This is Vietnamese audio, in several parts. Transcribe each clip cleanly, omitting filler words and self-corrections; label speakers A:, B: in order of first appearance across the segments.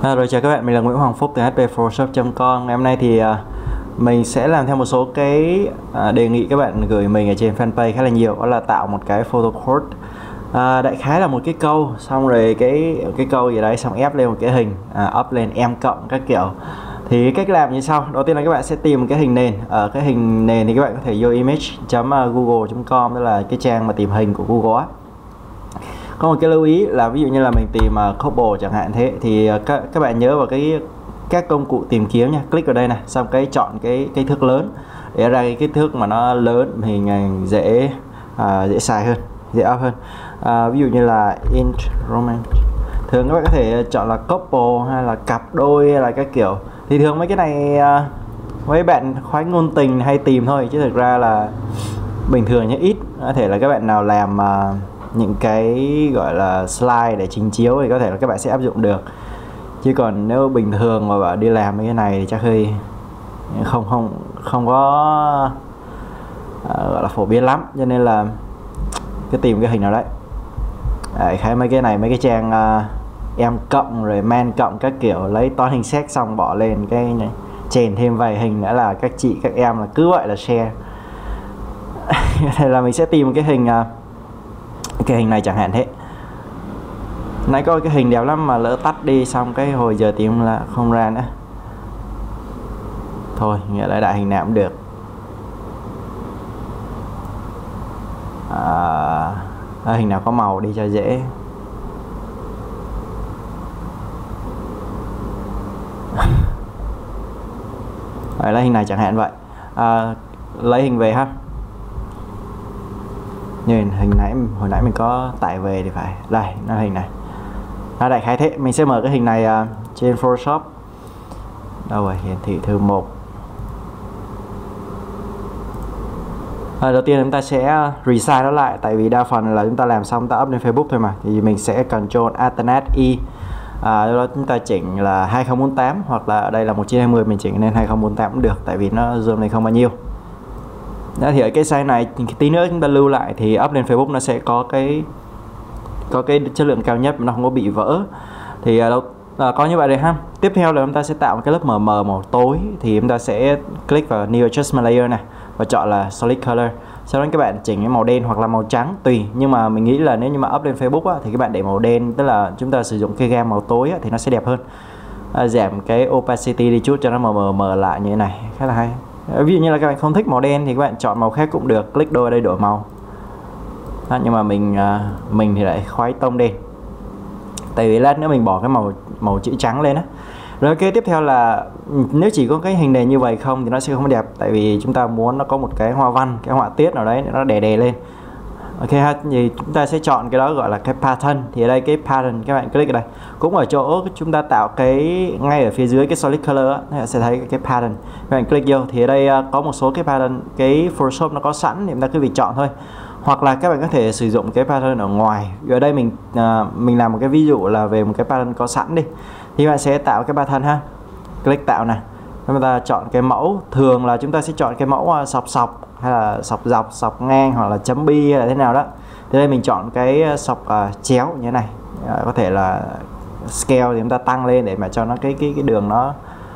A: Rồi chào các bạn, mình là Nguyễn Hoàng Phúc từ hpphotoshop.com. Ngày hôm nay thì mình sẽ làm theo một số cái đề nghị các bạn gửi mình ở trên fanpage khá là nhiều. Đó là tạo một cái photo quote, đại khái là một cái câu, xong rồi cái câu gì đấy, xong ép lên một cái hình, up lên em cộng các kiểu. Thì cách làm như sau. Đầu tiên là các bạn sẽ tìm một cái hình nền. Ở cái hình nền thì các bạn có thể vô image.google.com, đó là cái trang mà tìm hình của Google á. Có một cái lưu ý là ví dụ như là mình tìm couple chẳng hạn, thế thì các bạn nhớ vào các công cụ tìm kiếm nha, click vào đây này, xong cái chọn cái kích thước lớn để ra cái kích thước mà nó lớn, hình dễ xài hơn, dễ up hơn. Ví dụ như là int romance, thường các bạn có thể chọn là couple hay là cặp đôi hay là các kiểu. Thì thường mấy cái này mấy bạn khoái ngôn tình hay tìm thôi, chứ thực ra là bình thường như ít. Có thể là các bạn nào làm những cái gọi là slide để trình chiếu thì có thể là các bạn sẽ áp dụng được, chứ còn nếu bình thường mà bạn đi làm mấy cái này thì chắc hơi không có gọi là phổ biến lắm, cho nên là cứ tìm cái hình nào đấy. Khái mấy cái này, mấy cái trang em cộng rồi man cộng các kiểu, lấy toán hình xét xong bỏ lên cái này, chèn thêm vài hình nữa là các chị các em là cứ gọi là share. Thì là mình sẽ tìm một cái hình này chẳng hạn thế. Nãy có cái hình đẹp lắm mà lỡ tắt đi, xong cái hồi giờ tìm là không ra nữa. Thôi nghĩa là đại hình nào cũng được. Hình nào có màu đi cho dễ. Lấy hình này chẳng hạn vậy. Lấy hình về ha. Như hình nãy, hồi nãy mình có tải về thì phải. Đây, nó là hình này. Đại khái thế. Mình sẽ mở cái hình này trên Photoshop. Đâu rồi, hiển thị thư 1. Đầu tiên chúng ta sẽ resize nó lại, tại vì đa phần là chúng ta làm xong ta up lên Facebook thôi mà. Thì mình sẽ Ctrl Alt E. Đó chúng ta chỉnh là 2048, hoặc là ở đây là 1920, mình chỉnh lên 2048 cũng được, tại vì nó zoom này không bao nhiêu. Đó, thì ở cái size này tí nữa chúng ta lưu lại thì up lên Facebook nó sẽ có cái chất lượng cao nhất, nó không có bị vỡ. Thì có như vậy đây ha. Tiếp theo là chúng ta sẽ tạo một cái lớp mờ màu tối, thì chúng ta sẽ click vào New Adjustment Layer này và chọn là Solid Color. Sau đó các bạn chỉnh cái màu đen hoặc là màu trắng tùy, nhưng mà mình nghĩ là nếu như mà up lên Facebook á, thì các bạn để màu đen, tức là chúng ta sử dụng cái gam màu tối á, thì nó sẽ đẹp hơn. Giảm cái opacity đi chút cho nó mờ lại như thế này, khá là hay. Ví dụ như là các bạn không thích màu đen thì các bạn chọn màu khác cũng được, click đôi ở đây đổi màu. Nhưng mà mình thì lại khoái tông đen, tại vì lát nữa mình bỏ cái màu chữ trắng lên á. Rồi cái tiếp theo là nếu chỉ có cái hình nền như vậy không thì nó sẽ không đẹp, tại vì chúng ta muốn nó có một cái hoa văn, cái họa tiết nào đấy nó đè lên. Ok ha, thì chúng ta sẽ chọn cái đó gọi là cái pattern. Thì ở đây cái pattern các bạn click ở đây, cũng ở chỗ chúng ta tạo cái ngay ở phía dưới cái solid color á, các bạn sẽ thấy cái pattern. Các bạn click vô thì ở đây có một số cái pattern, cái Photoshop nó có sẵn thì chúng ta cứ việc chọn thôi. Hoặc là các bạn có thể sử dụng cái pattern ở ngoài. Ở đây mình làm một cái ví dụ là về một cái pattern có sẵn đi. Thì bạn sẽ tạo cái pattern ha. Click tạo này. Chúng ta chọn cái mẫu, thường là chúng ta sẽ chọn cái mẫu sọc hay là sọc dọc, sọc ngang hoặc là chấm bi hay là thế nào đó. Thì đây mình chọn cái sọc chéo như thế này. Có thể là scale thì chúng ta tăng lên để mà cho nó cái đường nó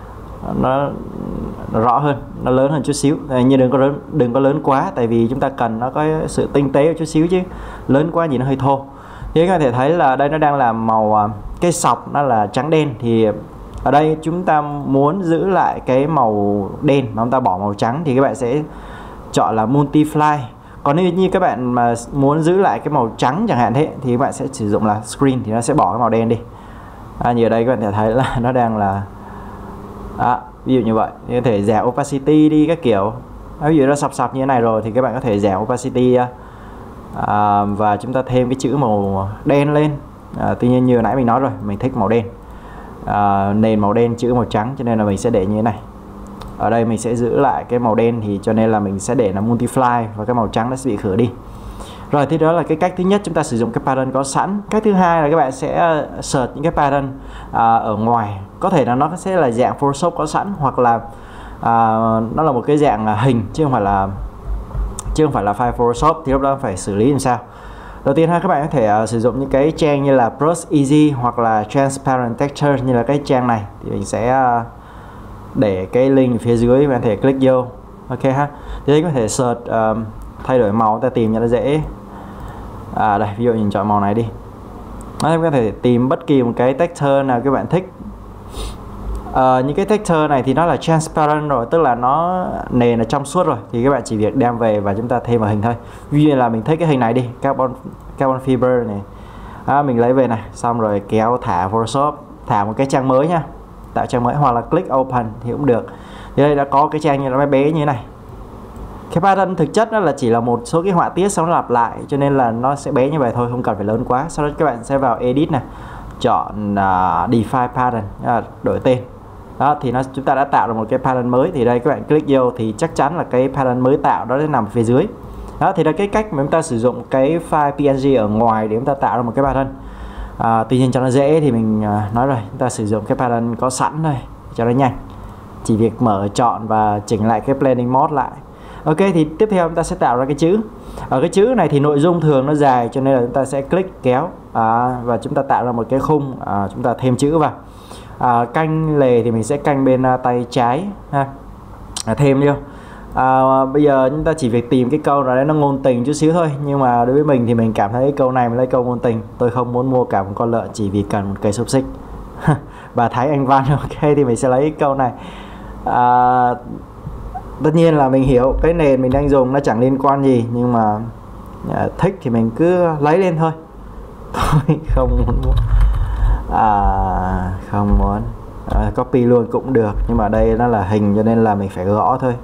A: rõ hơn, nó lớn hơn chút xíu. Nhưng đừng có lớn quá, tại vì chúng ta cần nó có sự tinh tế một chút xíu, chứ lớn quá nhìn nó hơi thô. Thì các bạn có thể thấy là đây nó đang là màu, cái sọc nó là trắng đen, thì ở đây chúng ta muốn giữ lại cái màu đen mà chúng ta bỏ màu trắng thì các bạn sẽ chọn là multiply. Còn nếu như các bạn mà muốn giữ lại cái màu trắng chẳng hạn thế thì các bạn sẽ sử dụng là screen, thì nó sẽ bỏ cái màu đen đi. Như ở đây các bạn có thể thấy là nó đang là ví dụ như vậy, thì có thể giảm opacity đi các kiểu. Ví dụ nó sọc như thế này rồi thì các bạn có thể giảm opacity và chúng ta thêm cái chữ màu đen lên. Tuy nhiên như nãy mình nói rồi, mình thích màu đen, nền màu đen chữ màu trắng, cho nên là mình sẽ để như thế này. Ở đây mình sẽ giữ lại cái màu đen, thì cho nên là mình sẽ để là multiply và cái màu trắng nó sẽ bị khử đi. Rồi thì đó là cái cách thứ nhất, chúng ta sử dụng cái pattern có sẵn. Cách thứ hai là các bạn sẽ search những cái pattern ở ngoài. Có thể là nó sẽ là dạng Photoshop có sẵn, hoặc là nó là một cái dạng hình chứ không phải là file Photoshop, thì lúc đó phải xử lý làm sao. Đầu tiên các bạn có thể sử dụng những cái trang như là Brush Easy hoặc là Transparent Texture như là cái trang này, thì mình sẽ để cái link phía dưới, bạn có thể click vô. Ok ha. Thì đây có thể search thay đổi màu, ta tìm cho nó dễ. Đây, ví dụ mình chọn màu này đi. Các có thể tìm bất kỳ một cái texture nào các bạn thích. Những cái texture này thì nó là transparent rồi, tức là nó nền là trong suốt rồi, thì các bạn chỉ việc đem về và chúng ta thêm vào hình thôi. Ví dụ như là mình thích cái hình này đi, carbon fiber này, mình lấy về này, xong rồi kéo thả Photoshop, thả một cái trang mới nha, tạo trang mới, hoặc là click open thì cũng được. Thì đây đã có cái trang như nó bé bé như thế này. Cái pattern thực chất nó là chỉ là một số cái họa tiết xong nó lặp lại, cho nên là nó sẽ bé như vậy thôi, không cần phải lớn quá. Sau đó các bạn sẽ vào edit này, chọn define pattern, đổi tên. Đó thì chúng ta đã tạo được một cái pattern mới. Thì đây các bạn click vô thì chắc chắn là cái pattern mới tạo đó sẽ nằm phía dưới. Đó thì là cái cách mà chúng ta sử dụng cái file PNG ở ngoài để chúng ta tạo ra một cái pattern. Tuy nhiên cho nó dễ thì mình nói rồi, chúng ta sử dụng cái pattern có sẵn thôi cho nó nhanh, chỉ việc mở chọn và chỉnh lại cái blending mode lại. Ok, thì tiếp theo chúng ta sẽ tạo ra cái chữ. Ở cái chữ này thì nội dung thường nó dài, cho nên là chúng ta sẽ click kéo và chúng ta tạo ra một cái khung, chúng ta thêm chữ vào. Canh lề thì mình sẽ canh bên tay trái ha, thêm vô. Bây giờ chúng ta chỉ việc tìm cái câu nào đấy nó ngôn tình chút xíu thôi, nhưng mà đối với mình thì mình cảm thấy câu này mình lấy câu ngôn tình. Tôi không muốn mua cả một con lợn chỉ vì cần một cây xúc xích. Bà Thái Anh Văn. Ok, thì mình sẽ lấy cái câu này. Tất nhiên là mình hiểu cái nền mình đang dùng nó chẳng liên quan gì, nhưng mà thích thì mình cứ lấy lên thôi. Tôi không muốn mua. Không muốn copy luôn cũng được, nhưng mà đây nó là hình cho nên là mình phải gõ thôi.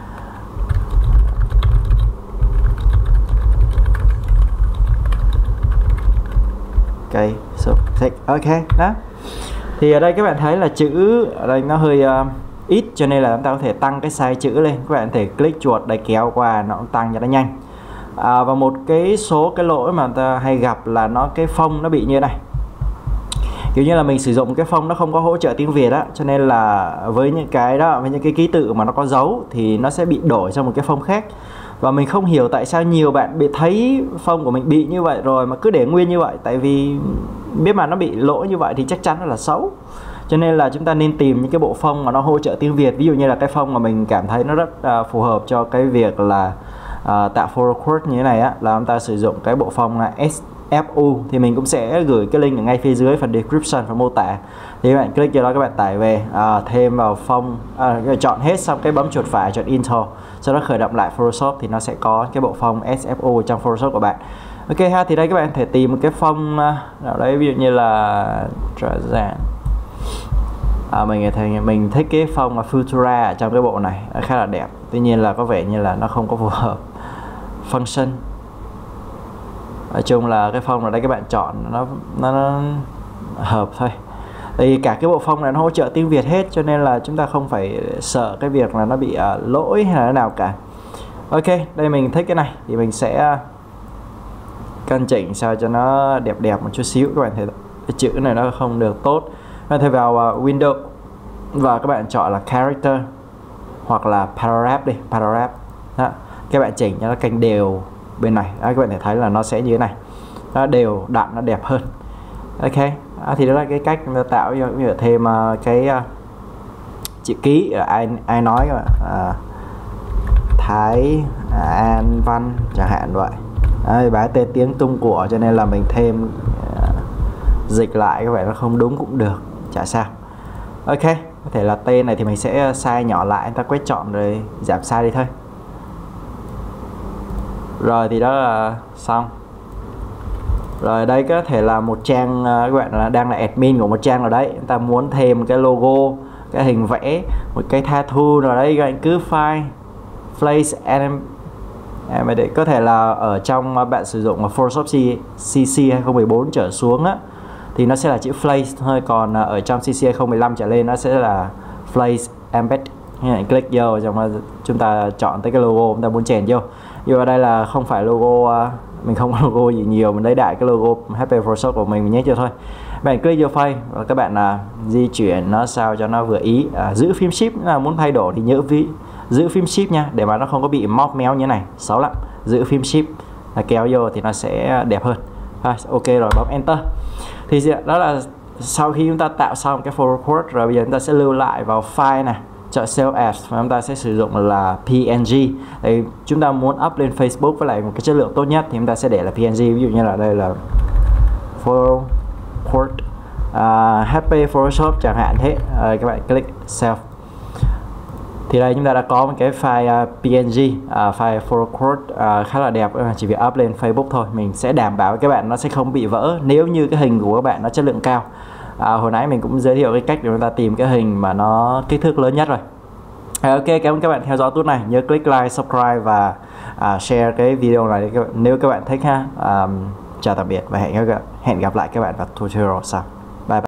A: Cây xúc xích. Ok đó. Thì ở đây các bạn thấy là chữ ở đây nó hơi ít, cho nên là chúng ta có thể tăng cái size chữ lên. Các bạn có thể click chuột đây kéo qua, nó cũng tăng cho nó nhanh. Và một cái số cái lỗi mà người ta hay gặp là cái phông nó bị như thế này, kiểu như là mình sử dụng cái phông nó không có hỗ trợ tiếng Việt á, cho nên là với những cái đó, với những cái ký tự mà nó có dấu thì nó sẽ bị đổi sang một cái phông khác. Và mình không hiểu tại sao nhiều bạn bị thấy phông của mình bị như vậy rồi mà cứ để nguyên như vậy, tại vì biết mà nó bị lỗi như vậy thì chắc chắn là xấu. Cho nên là chúng ta nên tìm những cái bộ phông mà nó hỗ trợ tiếng Việt. Ví dụ như là cái phông mà mình cảm thấy nó rất phù hợp cho cái việc là tạo photo quote như thế này á, là chúng ta sử dụng cái bộ phông là SFU. Thì mình cũng sẽ gửi cái link ở ngay phía dưới phần description, phần mô tả. Thì các bạn click vào đó, các bạn tải về, thêm vào phông, chọn hết xong cái bấm chuột phải chọn Intro, sau đó khởi động lại Photoshop thì nó sẽ có cái bộ phông SFU trong Photoshop của bạn. Ok ha, thì đây các bạn có thể tìm một cái phông nào đấy, ví dụ như là mình thích cái phông là Futura ở trong cái bộ này, nó khá là đẹp. Tuy nhiên là có vẻ như là nó không có phù hợp function. Nói chung là cái phông ở đây các bạn chọn nó hợp thôi. Thì cả cái bộ phông này nó hỗ trợ tiếng Việt hết, cho nên là chúng ta không phải sợ cái việc là nó bị lỗi hay là thế nào cả. Ok, đây mình thích cái này thì mình sẽ căn chỉnh sao cho nó đẹp đẹp một chút xíu. Các bạn thấy cái chữ này nó không được tốt. Các bạn thấy vào Windows và các bạn chọn là character hoặc là paragraph đi, paragraph. Đó. Các bạn chỉnh cho nó canh đều bên này. Đó, các bạn thể thấy là nó sẽ như thế này, nó đều đặn, nó đẹp hơn. Ok, thì đó là cái cách chúng ta tạo như thêm cái chữ ký. Ai nói Thái An Văn chẳng hạn vậy. Bái tên tiếng Trung của, cho nên là mình thêm dịch lại, các bạn nó không đúng cũng được, chả sao. Ok, có thể là tên này thì mình sẽ size nhỏ lại, ta quét chọn rồi giảm size đi thôi. Rồi thì đó là xong. Rồi đây có thể là một trang, các bạn là đang là admin của một trang nào đấy, chúng ta muốn thêm cái logo, cái hình vẽ, một cái tattoo nào đấy, các bạn cứ file place animate. Có thể là ở trong bạn sử dụng Photoshop CC 2014 trở xuống á, thì nó sẽ là chữ place thôi, còn ở trong CC 2015 trở lên nó sẽ là place embed. Click vô trong chúng ta chọn tới cái logo chúng ta muốn chèn vô. Nhưng ở đây là không phải logo, mình không có logo gì nhiều, mình lấy đại cái logo HP Photoshop của mình nhét vô thôi. Bạn click vô file và các bạn di chuyển nó sao cho nó vừa ý. Giữ phím shift là muốn thay đổi thì nhớ giữ phím shift nha, để mà nó không có bị móp méo như này, xấu lắm. Giữ phím shift kéo vô thì nó sẽ đẹp hơn. Ok rồi, bấm enter. Thì đó là sau khi chúng ta tạo xong cái follow record rồi, bây giờ chúng ta sẽ lưu lại vào file này, chọn save as và chúng ta sẽ sử dụng là PNG. Thì chúng ta muốn up lên Facebook với lại một cái chất lượng tốt nhất thì chúng ta sẽ để là PNG. Ví dụ như là đây là follow record HP Photoshop chẳng hạn thế. Các bạn click save. Thì đây chúng ta đã có một cái file PNG, file follow record khá là đẹp, chỉ việc up lên Facebook thôi. Mình sẽ đảm bảo với các bạn nó sẽ không bị vỡ nếu như cái hình của các bạn nó chất lượng cao. Hồi nãy mình cũng giới thiệu cái cách để chúng ta tìm cái hình mà nó kích thước lớn nhất rồi. Ok, cảm ơn các bạn theo dõi tuốt này. Nhớ click like, subscribe và share cái video này nếu các bạn thích ha. Chào tạm biệt và hẹn gặp lại các bạn vào tutorial sau.